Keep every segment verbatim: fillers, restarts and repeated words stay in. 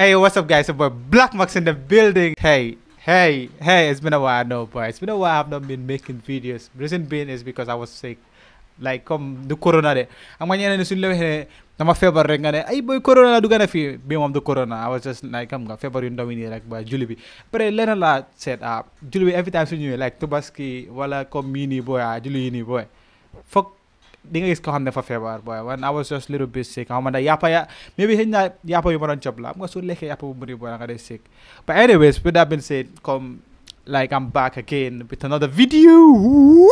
Hey, what's up, guys? It's boy Black Max in the building. Hey, hey, hey, it's been a while, no, boy. It's been a while I've not been making videos. Reason being is because I was sick. Like, come the corona de. I'm going to say, I'm a fever ring. Hey, boy, corona, do gonna feel be on the corona. I was just like, I'm going to fever in Domini, like, by Julie. But I learned a lot set up. Julie, every time you like, Tobaski, Walla, come mini boy, Julie, boy. Fuck. Dinga gis ko xamne fa febar boy when I was just a little bit sick xamna yapa ya maybe hina yapa yu ma don job la nga so lekke yapa bu bari boy nga dey sick but anyways with that being said come like I'm back again with another video.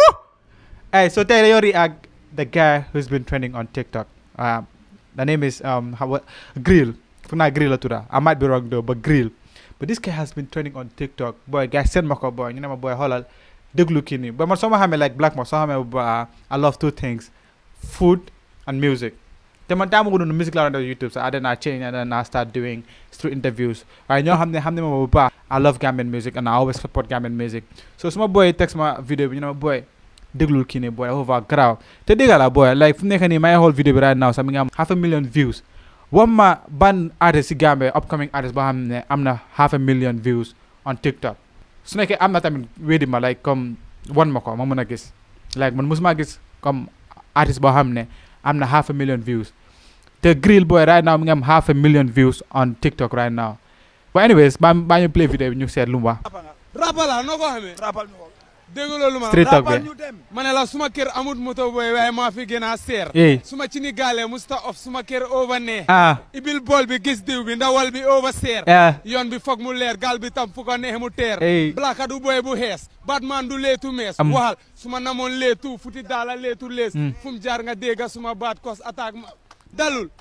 Hey, so today I react the guy who's been trending on TikTok. Um the name is um how Grill. Funa Grill tura. I might be wrong though, but Grill. But this guy has been trending on TikTok. Boy, guys send mako boy, you know my boy holal deglu kini. But man sama xamé like Black Mo sama uh, I love two things. Food and music. Then my time going to music on YouTube, so I then I change and then I start doing street interviews. I know how many how many I love Gambian music and I always support Gambian music. So my boy text my video, you know, boy, Diglul Kine boy over crowd. Te digala boy, like from the my whole video right now, so I'm half a million views. One my band artist Gambia, upcoming artist, but I'm I'm na half a million views on TikTok. So like I'm not I mean waiting my like come one more come, I'm gonna guess. Like when Musma guess come artist bo xamne amna half a million views. The Grill boy right now I'm half a million views on TikTok right now. But anyways, ba ba ñu play video ñu sét lu wax. Rapala noko xamé. Rapal ñu xol. Dégg lolu ma. Rapal ñu dem. Mané la suma kër amut moto boy way ma fi gëna sér. Suma ci ni galé musta off suma kër over né. Ah. Ibil bol bi gis diw bi ndawal bi over sér. Yoon bi fokk mu leer gal bi tam fu ko neex mu teer. Black du boy bu xees. Batman du leetu mees. Waxal suma namon leetu futi dala leetu lees. Fum jaar nga dégga suma baat kos attaque dalul.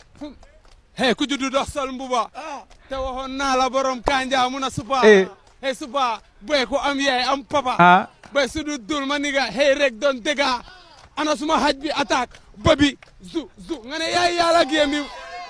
Hey ku juddu dox sol mbuba. Te waxon na la borom kanja mu na supa. Hey supa boy ko am yaay am papa. Boy sudu dul ma niga hey rek don dega. Ana suma haj bi attaque babi zu zu nga ne yaay yalla gemi.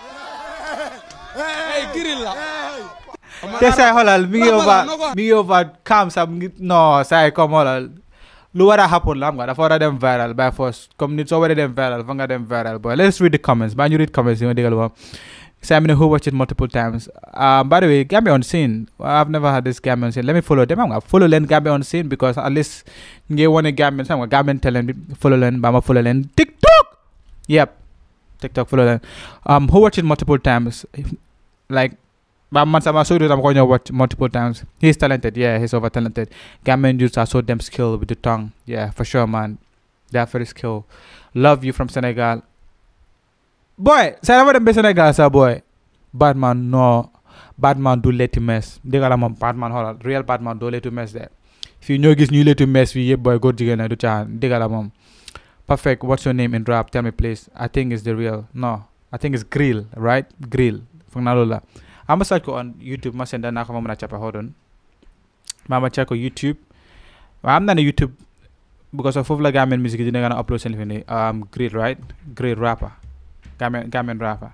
Hey Grill la. Te say holal mi ngi over mi ngi over calm sam no say comme holal lu wara happen la nga dafa wara dem viral by force comme nit so wara dem viral fa nga dem viral boy. Let's read the comments. Ba ñu read comments yi ma digal wa Simon who watched it multiple times. Um, by the way, Gambia on scene. I've never had this Gambia on scene. Let me follow them. I'm gonna follow Len Gambia on scene because at least you want a Gambian. So I'm gonna Gambian talent. Follow Len. Bama follow Len. TikTok. Yep. TikTok follow Len. Um, who watched it multiple times? Like, I'm going to watch multiple times. He's talented. Yeah, he's over talented. Gambian youths are so damn skilled with the tongue. Yeah, for sure, man. They're very skilled. Love you from Senegal. Boy, say never them Senegal, sir, boy. Batman, no. Batman do let you mess. They got a Batman, hold on. Real Batman do let you mess there. If you know this new let you mess, we boy go together. Do chan. They got a mom. Perfect. What's your name in rap? Tell me, please. I think it's the real. No, I think it's Grill, right? Grill. From Nalola. I'm gonna search on YouTube. Ma send na ko mo na chapa. Hold on. Mama check on YouTube. I'm not on YouTube because of Fufla Gambian music. They're gonna upload something. Um, Grill, right? Grill rapper. Gambian, Gambian rapper.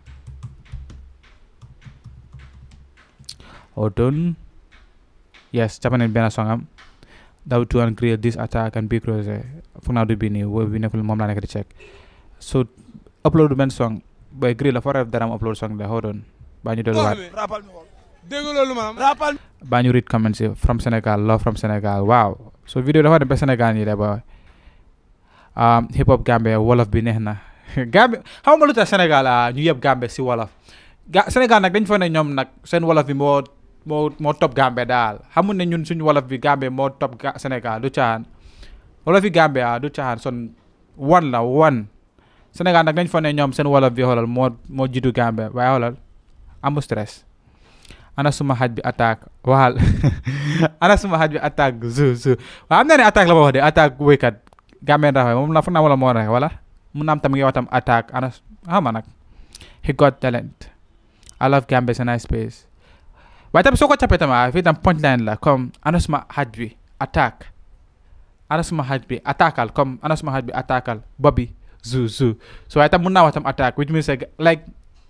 Hold on. Yes, Japanese bena song am. That to and Grill this attack and big rose. For now to be new. We be never mom na check. So upload the band song by Grill. For that I'm upload song there. Hold on. Banyu del wat. Rapal ñu xol. Dégg lolu ma. Rapal. Banyu read comments from Senegal. Love from Senegal. Wow. So video dafa dem Senegal ni da boy. Um, hip hop Gambia wolof bi neex na. Gambia xaw ma lu tax Sénégal ñu yeb Gambia si wolof ga Sénégal nag dañ fa ne ñoom nag seen wolof bi moo moo moo top Gambia daal xamul ne ñun suñu wolof bi Gambia moo top Sénégal du caaxaan wolof bi Gambia du caaxaan son one la one Sénégal nag dañ fa ne ñoom seen wolof bi xoolal moo moo jiitu Gambia waaye xoolal amu stress ana suma xaj bi attaque waxal ana suma xaj bi attaque zu zu waaw am na ne attaque la ma wax de attaque wéykat Gambien raxee moom la foog naa wala moo raxe wala mun naam tam ngi wax tam attaque ana xama nag he got talent I love Gambia it's a nice place waaye tam soo ko capee tama fii tam punchline la comme ana suma xaj bi attaque ana suma xaj bi attaqual comme ana suma xaj bi attaqual bobby zu zu so waaye tam mun naa wax tam attaque which means like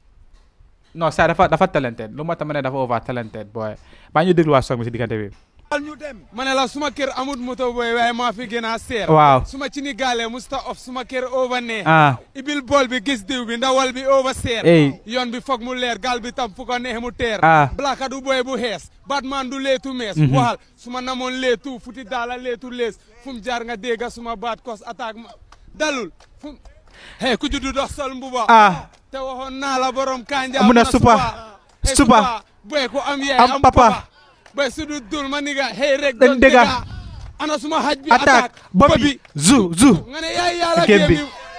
no saa dafa dafa talented lu ma tam ne dafa over talented boy baa ñu déglu waa song bi si diggante bi ma ne la suma kër amut moto boy waaye maa fi gën a seer waaw suma ci ni gaale musta of suma kër over ne ah ibil bool bi gis diw bi ndawal bi over seer ey yoon bi foog mu leer gaal bi tam fu ko neex mu teer ah blaka du boy bu xees Batman du leetu mees waxal suma namoon leetu futi daala leetu lees fu mu jaar nga dégga suma baat kos attaque ma dalul fu hey ku juddu dox sol mbuba ah te waxoon naa la borom kanja mun a supa supa boy ko am yaay am papa boy sudu dul ma niga hey rek doon dégga ana suma haj bi attaque bobi zu zu nga ne yaay yàlla gémbi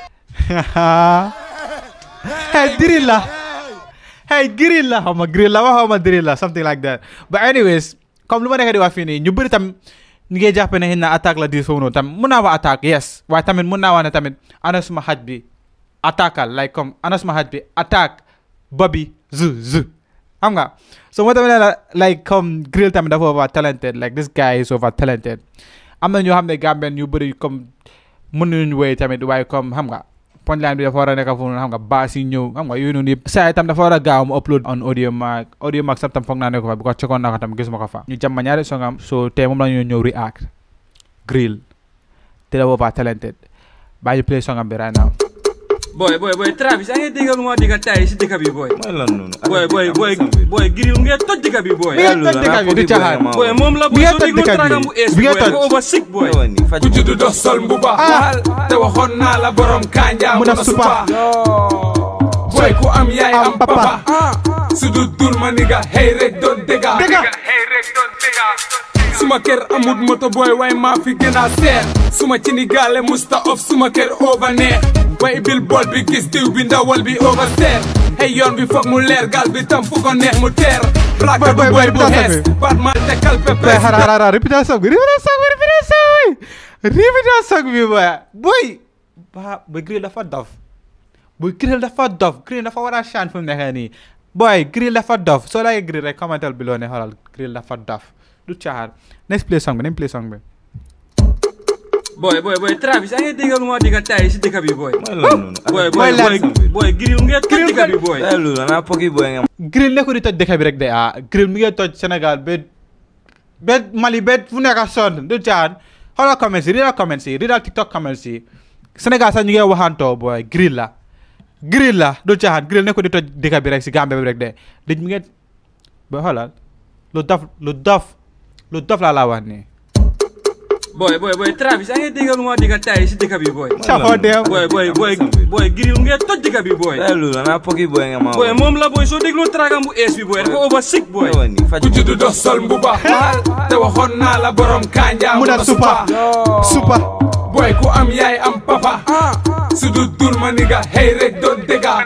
hey drill la hey grill la xaw ma grill la wax xaw ma drill la something like that but anyways comme lu ma nekk di wax fii nii ñu bëri tam ñu ngi jàpp ne xëy na attaque la di foofu noonu tam mun naa wax attaque yes waaye tamit mun naa wax ne tamit ana suma xaj bi attaqual like comme ana suma xaj bi attaque bobi zu zu xam nga so moo tamit ne la like comme grill tamit dafa over talented like this guy is over talented am na ñoo xam ne Gambian ñu bëri comme mënuñu wéy tamit waaye comme xam nga punchline bi dafa war a nekk foofu noonu xam nga baas yi ñëw xam nga yooyu noonu yëpp saa itam dafa war a gaaw mu upload on audio mac audio mac sax tam foog naa ne ko fa because cekkoon naa ko tam gisuma ko fa ñu jàmm ñaari songam so tey moom la ñu ñëw react grill te la over talented bàyyi play songam bi right now boy boy boy Travis a ngi dégg lu ma dégg tay si dëkk bi boy mooy lan noonu boy boy boy boy grill ngeen toj dëkk bi boy toj dëkk bi di caaxaan boy moom la boy soo déglu tragam bu ees boy ko over sick boy ku juddu dox sol mbuba te waxoon naa la borom kanja mun a supa boy ku am yaay am papa su du dul ma niga hey rek doon dégga hey rek doon dégga suma kër amut moto boy waaye maa fi gën a seer suma ci ni gaale musta of suma kër over neex waaye bil bool bi gis diw bi ndawal bi over seer hey yoon bi foog mu leer gaal bi tam fu ko neex mu teer blaka du boy bu xees Batman te kalpe press harara repeat song bi repeat song bi repeat song bi repeat song bi boy boy ba boy grill dafa dof boy grill dafa dof grill dafa war a chant fu mu nekkee nii boy grill dafa dof soo laay grill rek commental bi loo ne xoolal grill dafa dof du caaxaan next play song bi nañ play song bi boy boy boy Travis a ngi dégg lu ma dégg tay si dëkk bi boy mooy lan noonu boy boy boy boy grill ngeen toj dëkk bi boy loolu la poki boy nga grill nekku di toj dëkk bi rek de ah grill mi ngi toj Sénégal ba ba Mali ba fu nekk a sonn du caaxaan xoolal comments yi riidal comments yi riidal TikTok comments yi Sénégal sax ñu ngi waxantoo boy grill la grill la du caaxaan grill nekku di toj dëkk bi rek si Gambie bi rek de dëj mi ngeen ba xoolal lu dof lu dof lu dof laa laa wax nii boy boy boy Travis a ngi dégg lu ma dégg tay si dëkk bi boy safoo deew boy boy boy boy grill ngeen toj dëkk bi boy loolu la poki boy nga ma boy moom la boy soo déglu tragam bu ees bi boy dafa over sick boy ku juddu dox sol mbuba te waxoon naa la borom kanja mun a supa supa boy ku am yaay am papa su du dul ma niga hey rek doon dégga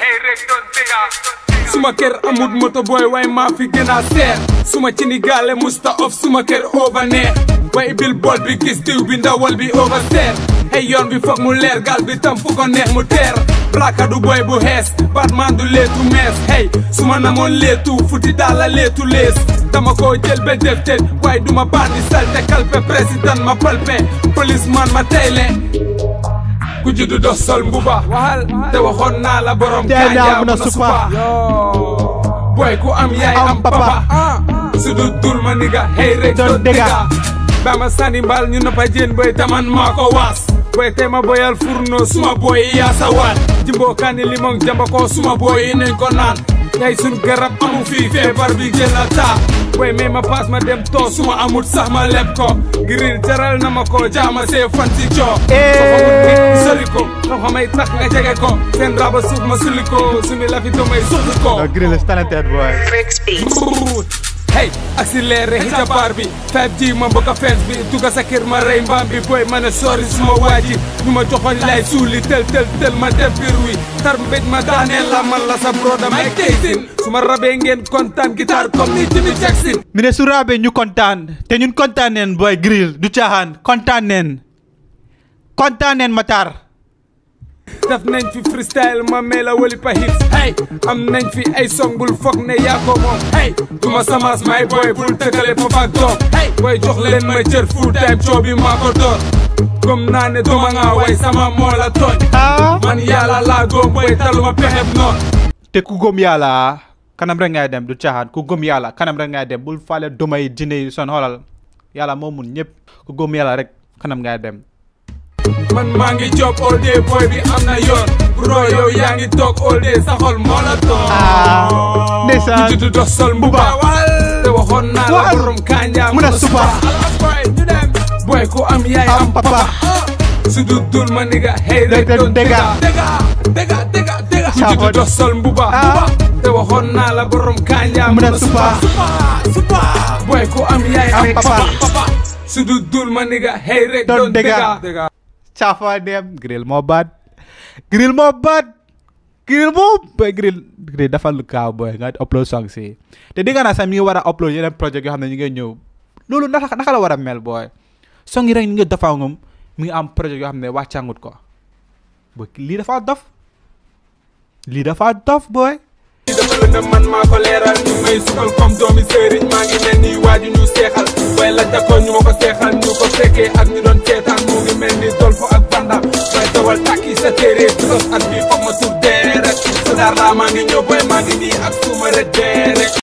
suma kër amut moto boy waaye maa fi gën a seer suma ci ni gaale musta of suma kër over neex waaye bil bool bi gis diw bi ndawal bi over seer hey yoon bi foog mu leer gaal bi tam fu ko neex mu teer blaka du boy bu xees Batman du leetu mees hey suma namoon leetu futi daala leetu lees dama ko jël ba def tëj waaye duma bandi salte kalpe président ma palpe policeman ma tayle ku juddu dox sol mbuba te waxoon naa la borom kanja mun a supa boy ku am yaay am papa su du dul ma niga hey rek doon dégga ba ma sani mbal ñu na pa jeen boy taman maa ko waas boy te ma boyal furno suma boy yaa sa waan jimbo kani limon jamba ko suma boy nañ ko naan yaay sun garab amu fii feebar bi jël la taa boy may ma paas ma dem too suma amut sax ma leb ko grill jaral na ma ko jaama see fan si coo sori ko loo xamay tax nga jege ko seen raba suuf ma suli ko sumi lafi to may suxu ko grill is talented boy hey accéléré hijabar bi five G ma mbokk fence bi duga sa kër ma rey mbaam bi boy ma ne sori suma waaji ñu ma joxoon lay suuli tel tel tel ma def biir wi tar mbéj ma daaneel la man la sa broda may teysin suma rabee ngeen kontaan guitare comme ni Jimmy Jackson mi ne su rabee ñu kontaan te ñun kontaan neen boy grill du caaxaan kontaan neen kontaan neen Matar def nañ fi freestyle ma mela wali pa hits hey am nañ fi ay song bul foog ne yaa ko moom hey duma samas may boy bul tëkkale pop ak doom hey boy jox leen ma cër full time coobi maa ko door gom naa ne duma nga way sama moo la tooñ man yàlla laa góom boy taluma pexeb noon te ku gëm yàlla kanam rek ngay dem du caaxaan ku gëm yàlla kanam rek ngay dem bul faale dumay jinne yi son xoolal yàlla moo mun ñëpp ku gëm yàlla rek kanam ngay dem. man maa ngi job all day boy bi am na yoon bro yow yaa ngi toog all day sa xol moo la toog. ah ndeysaan du dox sol mbuba wal te waxoon naa la borom kanja mun a suba boy ñu dem boy ku am yaay am papa su du dul ma niga hey rek doon dega dega dega dega dega du dox sol mbuba mbuba te waxoon naa la borom kanja mun a suba suba boy ku am yaay am papa su du dul ma niga hey rek doon dega Chafa dem grill moo bad grill moo bad grill moo grill grill dafa lu kaaw boy nga upload song si te di nga naa sax mi ngi war a upload yeneen projet yoo xam ne ñu ngi ñëw loolu naka naka la war a mel boy song yi rek ñu ngi dafa ngam mi ngi am projet yoo xam ne wàccangut ko boy lii dafa dof lii dafa dof boy dafa lëndëm man maa ko leeral ñu may sukal comme doomi sëriñ maa ngi mel ni waaju ñu seexal waaye la jakkoon ñu ma ko seexal ñu ko fekkee ak ñu doon seetaan mu ngi mel ni dolfo ak banda waaye dawal tàkki sa téere tros at bi foog ma tur deere su daar laa maa ngi ñëw boy maa ngi nii ak suma red deere